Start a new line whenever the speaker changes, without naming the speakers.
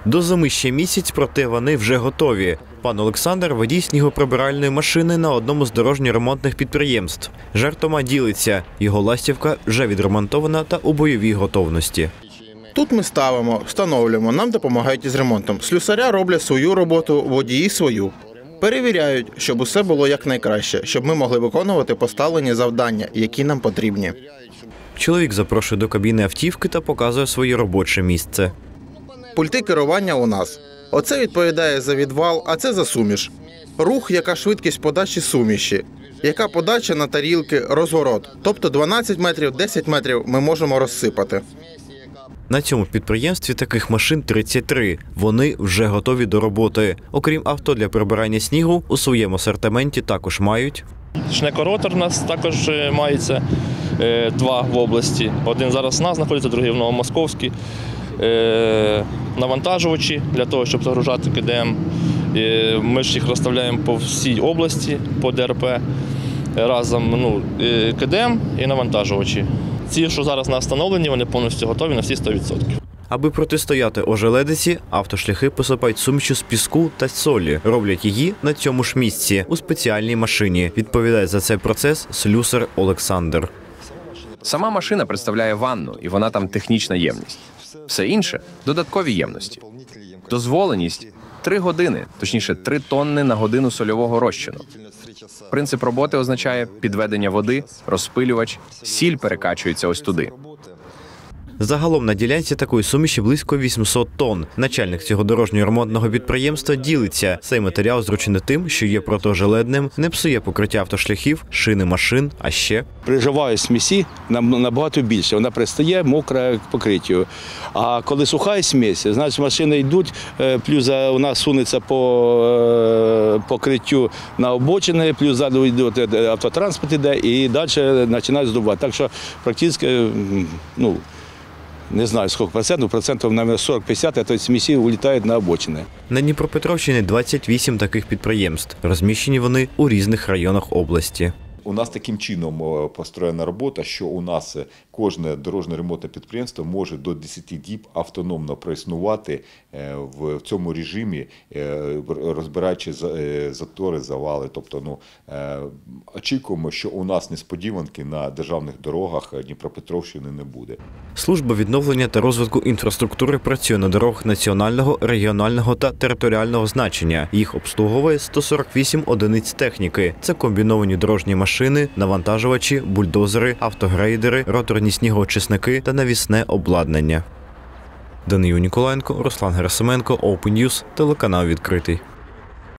До зими ще місяць, проте вони вже готові. Пан Олександр – водій снігоприбиральної машини на одному з дорожньо-ремонтних підприємств. Жартома ділиться. Його ластівка вже відремонтована та у бойовій готовності.
Тут ми ставимо, встановлюємо, нам допомагають із ремонтом. Слюсаря роблять свою роботу, водії – свою. Перевіряють, щоб усе було якнайкраще, щоб ми могли виконувати поставлені завдання, які нам потрібні.
Чоловік запрошує до кабіни автівки та показує своє робоче місце.
Пульти керування у нас. Оце відповідає за відвал, а це за суміш. Рух, яка швидкість подачі суміші, яка подача на тарілки, розворот. Тобто 12 метрів, 10 метрів ми можемо розсипати.
На цьому підприємстві таких машин 33. Вони вже готові до роботи. Окрім авто для прибирання снігу, у своєму асортименті також мають
шнекоротор у нас також мається, 2 в області. Один зараз у нас знаходиться, другий в Новомосковській. Навантажувачі для того, щоб загружати КДМ. Ми ж їх розставляємо по всій області, по ДРП. Разом КДМ і навантажувачі. Ці, що зараз на встановленні, вони повністю готові на всі 100%.
Аби протистояти ожеледиці, автошляхи посипають сумішю з піску та солі. Роблять її на цьому ж місці, у спеціальній машині. Відповідає за цей процес слюсар Олександр.
Сама машина представляє ванну, і вона там технічна ємність. Все інше – додаткові ємності. Дозволеність – 3 години, точніше 3 тонни на годину сольового розчину. Принцип роботи означає підведення води, розпилювач, сіль перекачується ось туди.
Загалом на ділянці такої суміші близько 800 тонн. Начальник цього дорожньо-ремонтного підприємства ділиться. Цей матеріал зручний тим, що є протиожеледним, не псує покриття автошляхів, шини машин, а ще
при смісі набагато більше. Вона пристає мокра к покриттю. А коли суха смесь, значить машини йдуть, плюс у нас сунеться по покриттю на обочини, плюс ззаду йде автотранспорт іде і далі починають здувати. Так що практично, не знаю, скільки процентів, мабуть, 40-50, то смісі улітають на обочини.
На Дніпропетровщині 28 таких підприємств. Розміщені вони у різних районах області.
У нас таким чином построєна робота, що у нас кожне дорожньо-ремонтне підприємство може до 10 діб автономно проіснувати в цьому режимі, розбираючи затори, завали. Тобто, очікуємо, що у нас несподіванки на державних дорогах Дніпропетровщини не буде.
Служба відновлення та розвитку інфраструктури працює на дорогах національного, регіонального та територіального значення. Їх обслуговує 148 одиниць техніки. Це комбіновані дорожні машини, навантажувачі, бульдозери, автогрейдери, роторні снігоочисники та навісне обладнання. Даниїл Ніколаєнко, Руслан Герасименко, Open News, телеканал «Відкритий».